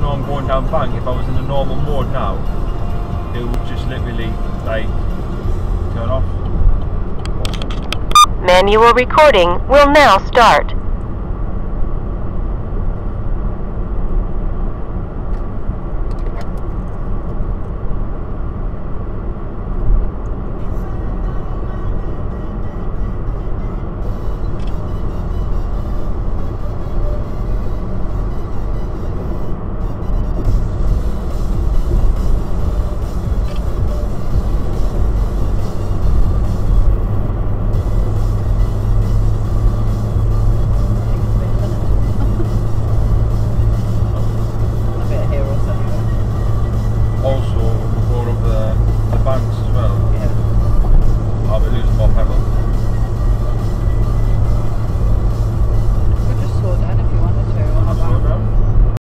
know I'm going down bank. If I was in a normal mode now, it would just literally like turn off. Manual recording will now start.